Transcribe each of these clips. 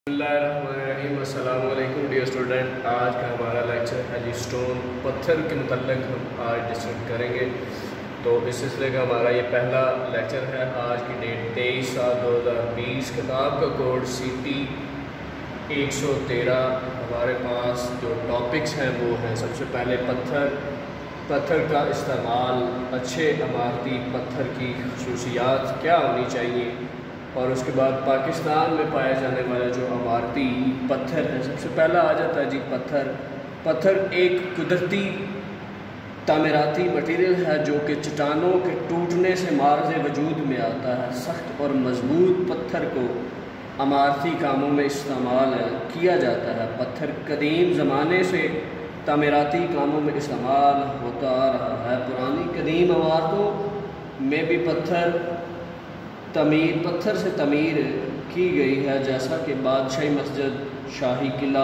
बिस्मिल्लाहिर्रहमानिर्रहीम। अस्सलाम वालेकुम डियर स्टूडेंट। आज का हमारा लेक्चर है जी स्टोन पत्थर के मतलब हम आज डिस्कस करेंगे। तो इस सिलसिले का हमारा ये पहला लेक्चर है। आज की डेट 23/7/2020। किताब का कोड CT 113। हमारे पास जो टॉपिक्स हैं वो हैं, सबसे पहले पत्थर का इस्तेमाल, अच्छे इमारती पत्थर की खसूसियात क्या होनी चाहिए, और उसके बाद पाकिस्तान में पाए जाने वाले जो इमारती पत्थर हैं। सबसे पहला आ जाता है जी पत्थर एक कुदरती तामीराती मटेरियल है जो कि चट्टानों के टूटने से मार्ज़ वजूद में आता है। सख्त और मजबूत पत्थर को इमारती कामों में इस्तेमाल किया जाता है। पत्थर कदीम ज़माने से तामीराती कामों में इस्तेमाल होता आ रहा है। पुरानी कदीम इमारतों में भी पत्थर से तमीर की गई है, जैसा कि बादशाही मस्जिद, शाही किला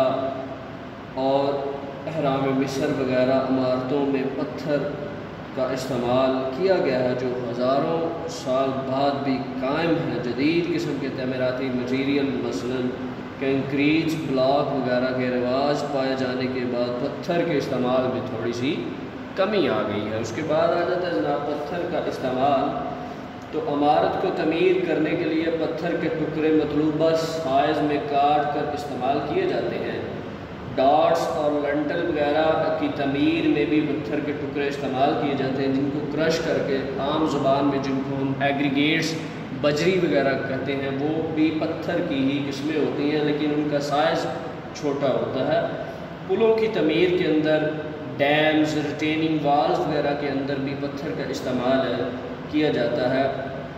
और अहराम मिस्र वगैरह इमारतों में पत्थर का इस्तेमाल किया गया है, जो हज़ारों साल बाद भी कायम है। जदीद किस्म के तमीराती मटीरियल मसलन कंक्रीट ब्लॉक वगैरह के रिवाज पाए जाने के बाद पत्थर के इस्तेमाल में थोड़ी सी कमी आ गई है। उसके बाद आ जाता है जनाब पत्थर का इस्तेमाल। तो इमारत को तमीर करने के लिए पत्थर के टुकड़े मतलूबा साइज़ में काट कर इस्तेमाल किए जाते हैं। डॉट्स और लंटल वगैरह की तमीर में भी पत्थर के टुकड़े इस्तेमाल किए जाते हैं, जिनको क्रश करके आम ज़ुबान में जिनको हम एग्रीगेट्स बजरी वगैरह कहते हैं, वो भी पत्थर की ही किस्में होती हैं, लेकिन उनका साइज़ छोटा होता है। पुलों की तमीर के अंदर, डैम्स, रिटेनिंग वाल्स वगैरह के अंदर भी पत्थर का इस्तेमाल किया जाता है।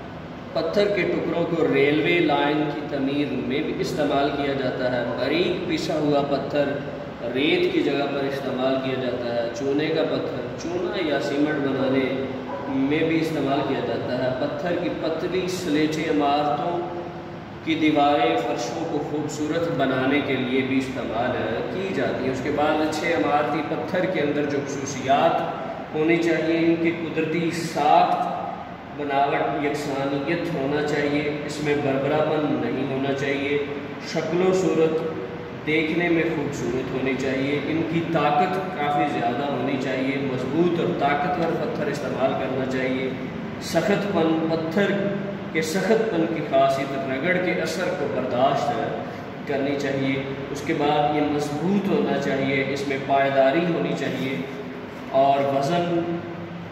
पत्थर के टुकड़ों को रेलवे लाइन की तमीर में भी इस्तेमाल किया जाता है। बारीक पिसा हुआ पत्थर रेत की जगह पर इस्तेमाल किया जाता है। चूने का पत्थर चूना या सीमेंट बनाने में भी इस्तेमाल किया जाता है। पत्थर की पतली स्लेटें इमारतों की दीवारें, फर्शों को खूबसूरत बनाने के लिए भी इस्तेमाल की जाती है। उसके बाद अच्छे इमारती पत्थर के अंदर जो खसूसियात होनी चाहिए, इनकी कुदरती साख्त, बनावट, यकसानियत होना चाहिए, इसमें बरबरापन नहीं होना चाहिए, शक्लो सूरत देखने में खूबसूरत होनी चाहिए, इनकी ताकत काफ़ी ज़्यादा होनी चाहिए, मजबूत और ताकतवर पत्थर इस्तेमाल करना चाहिए। सख्तपन, पत्थर के सख्तपन की खासियत रगड़ के असर को बर्दाश्त करनी चाहिए। उसके बाद ये मजबूत होना चाहिए, इसमें पायदारी होनी चाहिए, और वज़न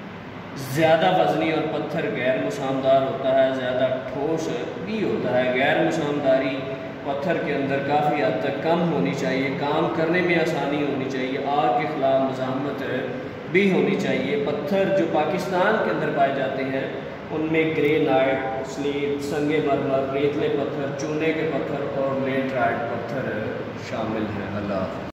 ज़्यादा वज़नी और पत्थर गैर मुसामदार होता है, ज़्यादा ठोस भी होता है। गैर मुसामदारी पत्थर के अंदर काफ़ी हद तक कम होनी चाहिए। काम करने में आसानी होनी चाहिए। आग के ख़िलाफ़ मज़ामत भी होनी चाहिए। पत्थर जो पाकिस्तान के अंदर पाए जाते हैं उनमें ग्रेनाइट, स्लेट, संगे मरमर, रेतले पत्थर, चूने के पत्थर और लेटराइट पत्थर शामिल हैं। अल्लाह।